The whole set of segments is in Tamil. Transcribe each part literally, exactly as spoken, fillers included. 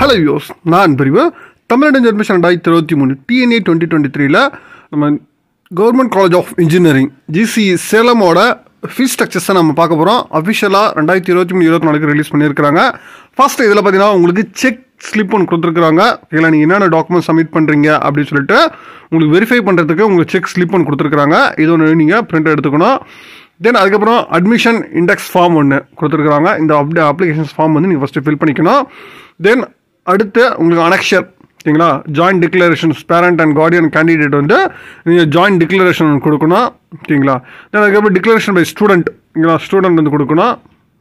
ஹலோ யோஸ் நான் பிரிவு தமிழ்நாடு அட்மிஷன் ரெண்டாயிரத்தி இருபத்தி மூணு டிஎன்ஏ டுவெண்ட்டி டுவெண்ட்டி த்ரீல நம்ம government college of engineering GC சேலமோட ஃபீஸ் ஸ்ட்ரக்சர்ஸை நம்ம பார்க்க போகிறோம். அஃபிஷியலாக ரெண்டாயிரத்தி இருபத்தி மூணு இருபத்தி நாலுக்கு ரிலீஸ் பண்ணியிருக்காங்க. ஃபர்ஸ்ட் இதில் பார்த்தீங்கன்னா உங்களுக்கு செக் ஸ்லிப் ஒன்று கொடுத்துருக்காங்க. இல்லை நீங்கள் என்னென்ன டாக்குமெண்ட் சப்மிட் பண்ணுறீங்க அப்படின்னு சொல்லிட்டு உங்களுக்கு வெரிஃபை பண்ணுறதுக்கு உங்களுக்கு செக் ஸ்லிப் ஒன்று கொடுத்துருக்காங்க. இது ஒன்று நீங்கள் பிரிண்ட் எடுத்துக்கணும். தென் அதுக்கப்புறம் அட்மிஷன் இண்டெக்ஸ் ஃபார்ம் ஒன்று கொடுத்துருக்குறாங்க. இந்த அப்டே அப்ளிகேஷன்ஸ் ஃபார்ம் வந்து நீங்கள் ஃபஸ்ட்டு ஃபில் பண்ணிக்கணும். தென் அடுத்து உங்களுக்கு அனெக்ஷர் ஓகேங்களா, joint declarations parent and guardian candidate வந்து நீங்கள் ஜாயின்ட் டிக்ளரேஷன் கொடுக்கணும் ஓகேங்களா. தென் அதுக்கப்புறம் டிக்ளரேஷன் பை ஸ்டூடெண்ட் ஓகேங்களா, ஸ்டூடெண்ட் வந்து கொடுக்கணும்.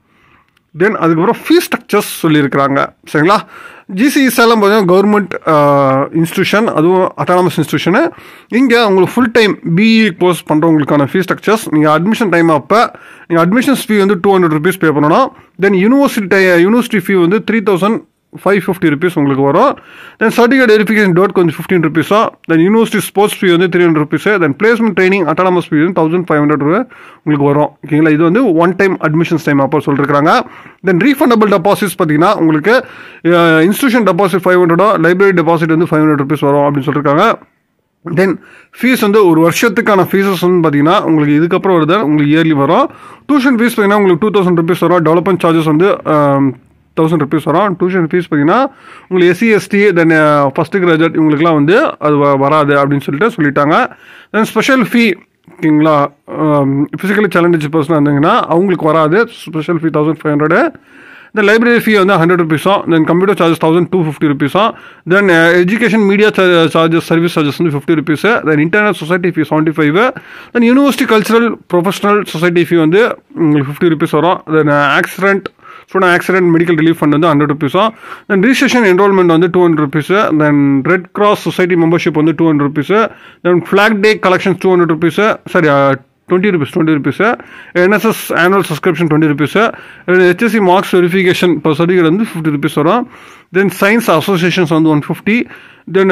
தென் அதுக்கப்புறம் ஃபீஸ் ஸ்ட்ரக்சர்ஸ் சொல்லியிருக்கிறாங்க சரிங்களா. ஜிசி சேலம் பார்த்தீங்கன்னா கவர்மெண்ட் இன்ஸ்டியூஷன், அதுவும் அட்டானமஸ் இன்ஸ்டியூஷனு. இங்கே உங்களுக்கு ஃபுல் டைம் பிஇ கோர்ஸ் பண்ணுறவங்களுக்கான ஃபீஸ் ஸ்ட்ரக்சர்ஸ் நீங்கள் அட்மிஷன் டைம் அப்போ நீங்கள் அட்மிஷன்ஸ் ஃபீ வந்து டூ ஹண்ட்ரட் ருபீஸ் பே பண்ணணும். தென் யூனிவர்சிட்டி யூனிவர்சிட்டி ஃபீ வந்து three thousand five fifty rupees உங்களுக்கு வரும். தென் சர்டிஃபிகேட் வெரிஃபிகேஷன் டோட் கொஞ்சம் ஃபிஃப்டின் ருபீஸா. தென் யூனிவர்சிட்டி ஸ்போர்ட்ஸ் ஃபீ வந்து three hundred rupees. Then placement training autonomous fee வந்து தௌசண்ட் ஃபைவ் ஹண்ட்ரட் உங்களுக்கு வரும் ஓகேங்களா. இது வந்து ஒன் டைம் அட்மிஷன்ஸ் டைம் அப்போ சொல்லிருக்காங்க. தென் ரீஃபண்டபிள் டெபாசிட்ஸ் பார்த்தீங்கன்னா உங்களுக்கு இன்ஸ்டியூஷன் டெபாசிட் ஃபைவ் ஹண்ட்ரடோ லைப்ரரி டெபாசிட் வந்து ஃபைவ் ஹண்ட்ரட் ருபீஸ் வரும் அப்படின்னு சொல்லியிருக்காங்க. தென் ஃபீஸ் வந்து ஒரு வருஷத்துக்கான ஃபீஸஸ் வந்து பார்த்தீங்கன்னா உங்களுக்கு இதுக்கப்புறம் வருது உங்களுக்கு இயர்லி வரும். டியூஷன் ஃபீஸ் பார்த்தீங்கன்னா உங்களுக்கு டூ தௌசண்ட் ருபீஸ் வரும். டெவலப்மெண்ட் சார்ஜஸ் வந்து தௌசண்ட் ருபீஸ் வரும். டியூஷன் ஃபீஸ் பார்த்தீங்கன்னா உங்களுக்கு SC ST then first graduate இவங்களுக்குலாம் வந்து அது வராது அப்படின்னு சொல்லிட்டு சொல்லிட்டாங்க. தென் ஸ்பெஷல் ஃபீ ஓகேங்களா, ஃபிசிக்கலி சேலஞ்சு பர்சனாக இருந்தீங்கன்னா அவங்களுக்கு வராது. Special fee thousand five hundred. Then library fee வந்து ஹண்ட்ரட் ருபீஸும். Then computer charges thousand two fifty ருபீஸும். Then education media charges service charges வந்து fifty rupees. Then internet society fee seventy five. Then university cultural professional society fee வந்து உங்களுக்கு ஃபிஃப்டி ருபீஸ் வரும். Then accident student accident medical relief fund வந்து ஹண்ட்ரட் ருபீஸும். தென் ரிஜிஸ்ட்ரேஷன் என்ரோல்மெண்ட் வந்து two hundred rupees. Then red cross society membership வந்து two hundred rupees. Then flag day collections two hundred rupees sorry twenty rupees twenty rupees. NSS annual subscription twenty rupees. HSC marks verification இப்போ சர்டிஃபிகேட் வந்து ஃபிஃப்டி ருபீஸ் வரும். தென் சயின்ஸ் அசோசியேஷன்ஸ் வந்து one fifty. Then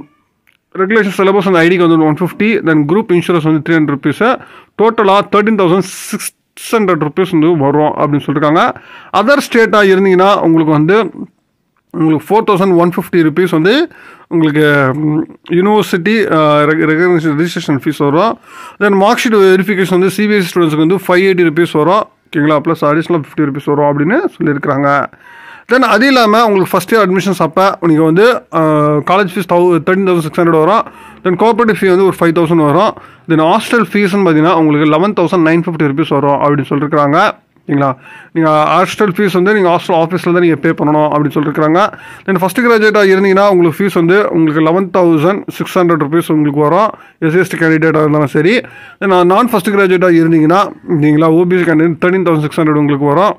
regulation syllabus வந்து ஐடிக்கு வந்து one fifty. Then group insurance வந்து த்ரீ ஹண்ட்ரட் ருபீஸு. டோட்டலாக thirteen thousand six six hundred rupees வந்து வரும் அப்படின்னு சொல்லியிருக்காங்க. அதர் ஸ்டேட்டாக இருந்தீங்கன்னா உங்களுக்கு வந்து உங்களுக்கு four thousand one fifty rupees வந்து உங்களுக்கு யூனிவர்சிட்டி ரெகக்னேஷன் ரிஜிஸ்ட்ரேஷன் ஃபீஸ் வரும். தென் மார்க் ஷீட் வெரிஃபிகேஷன் வந்து சிபிஎஸ்சி ஸ்டூடெண்ட்ஸுக்கு வந்து ஃபைவ் எயிட்டி ருபீஸ் வரும் ஓகேங்களா. ப்ளஸ் அடிஷ்னல் ஃபிஃப்டி ருபீஸ் வரும் அப்படின்னு சொல்லியிருக்கிறாங்க. தென் அது இல்லாமல் உங்களுக்கு ஃபஸ்ட் இயர் அட்மிஷன்ஸ் அப்போ நீங்கள் வந்து காலேஜ் ஃபீஸ் தௌ தேர்ட்டின் தௌசண்ட் சிக்ஸ் ஹண்ட்ரட் வரும். தென் கோஆப்ரேட்டிவ் ஃபீ வந்து ஒரு ஃபைவ் தௌசண்ட் வரும். தென் ஹாஸ்டல் ஃபீஸ்ன்னு பார்த்தீங்கன்னா உங்களுக்கு eleven thousand nine fifty rupees வரும் அப்படின்னு சொல்லியிருக்காங்க ஓகேங்களா. நீங்கள் ஹாஸ்டல் ஃபீஸ் வந்து நீங்கள் ஹாஸ்டல் ஆஃபீஸில் தான் நீங்கள் பே பண்ணணும் அப்படின்னு சொல்லியிருக்காங்க. தென் ஃபஸ்ட்டு கிராஜுவேட்டாக இருந்தீங்கன்னா உங்களுக்கு ஃபீஸ் வந்து உங்களுக்கு eleven thousand six hundred rupees உங்களுக்கு வரும் எஸ்சிஎஸ்டி கேண்டிடேட்டாக இருந்தாலும் சரி. தென் நான் ஃபஸ்ட்டு கிராஜுவேட்டாக இருந்தீங்கன்னா நீங்களா OBC candidate thirteen thousand six hundred உங்களுக்கு வரும்.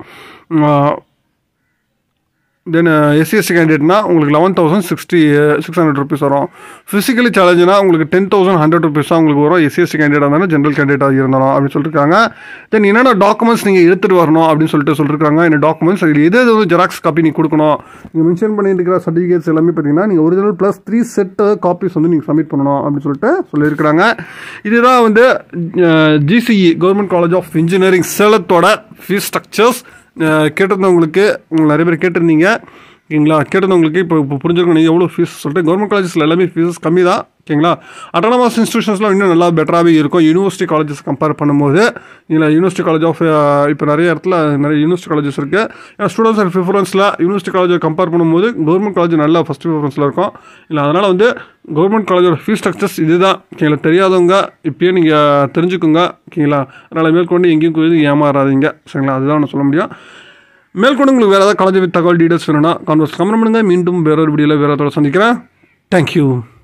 தென் எஸ்சிஎஸ்சி கேண்டிடேட்னா உங்களுக்கு eleven thousand sixty six hundred rupees வரும். ஃபிசிக்கலி சேலஞ்சுனா உங்களுக்கு டென் தௌசண்ட் ஹண்ட்ரட் ருபீஸ் தான் உங்களுக்கு வரும். எஸ்சிஎஸ்சி கேண்டிடேட்டாக இருந்தாலும் ஜென்ரல் கேண்டிடேட்டாக இருந்தாலும் அப்படின்னு சொல்லியிருக்காங்க. தென் என்னென்ன டாக்குமெண்ட்ஸ் நீங்கள் எடுத்துகிட்டு வரணும் அப்படின்னு சொல்லிட்டு சொல்லியிருக்காங்க. என்ன டாக்குமெண்ட்ஸ் அதில் எது எது வந்து ஜெராக்ஸ் காப்பி நீங்கள் கொடுக்கணும். நீங்கள் மென்ஷன் பண்ணியிருக்கிற சர்டிஃபிகேட்ஸ் எல்லாமே பார்த்தீங்கன்னா நீங்கள் original plus three set copies வந்து நீங்கள் சப்மிட் பண்ணணும் அப்படின்னு சொல்லிட்டு சொல்லியிருக்கிறாங்க. இதுதான் வந்து GCE government college of engineering சேலத்தோட ஃபீஸ் ஸ்ட்ரக்சர்ஸ். கேட்டிருந்தவங்களுக்கு உங்களுக்கு நிறைய பேர் கேட்டிருந்தீங்க ஓகேங்களா. கேட்டிருந்தவங்களுக்கு இப்போ இப்போ புரிஞ்சுக்கணும் நீங்கள் எவ்வளோ ஃபீஸ் சொல்லிட்டு. கவர்மெண்ட் காலேஜஸில் எல்லாமே ஃபீஸஸ் கம்மி தான் ஓகேங்களா. அட்டானமஸ் இன்ஸ்டியூஷன்ஸ்லாம் இன்னும் நல்லா பெட்டராகவே இருக்கும் யூனிவர்சிட்டி காலேஜஸ் கம்பேர் பண்ணும்போது. இல்லை யூனிவர்சிட்டி காலேஜ் ஆஃப் இப்போ நிறைய இடத்துல நிறைய யூனிவர்சிட்டி காலேஜஸ் இருக்குது. ஏன்னா ஸ்டூடெண்ட்ஸ் அண்ட் ப்ரிஃபரன்ஸில் யூனிவர்சிட்டி காலேஜை கம்பேர் பண்ணும்போது கவர்மெண்ட் காலேஜ் நல்லா ஃபஸ்ட் ப்ரிஃபரன்ஸில் இருக்கும். இல்லை அதனால் வந்து கவர்மெண்ட் காலேஜோட ஃபீஸ் ஸ்ட்ரக்சர்ஸ் இது தான் ஓகேங்களா. தெரியாதவங்க இப்போயே நீங்கள் தெரிஞ்சுக்கோங்க ஓகேங்களா. அதனால் மேற்கொண்டு எங்கேயும் போய் ஏமாறாதீங்க சரிங்களா. அதுதான் நான் சொல்ல முடியும். மேற்கொண்டு உங்களுக்கு வேறு ஏதாவது காலேஜ் தகவல் டீட்டெயில்ஸ் வேணும்னா கான்வர்ஸ் கமெண்ட் பண்ணுங்கள். மீண்டும் வேறொரு வீடியோவில் வேறு ஏதாவது சந்திக்கிறேன். தேங்க்யூ.